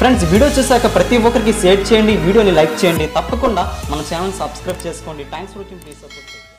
Friends video చూసాక ప్రతి ఒక్కరికి షేర్ చేయండి, వీడియోని లైక్ చేయండి, తప్పకుండా మన ఛానల్ సబ్స్క్రైబ్ చేసుకోండి. Thanks for watching, please support.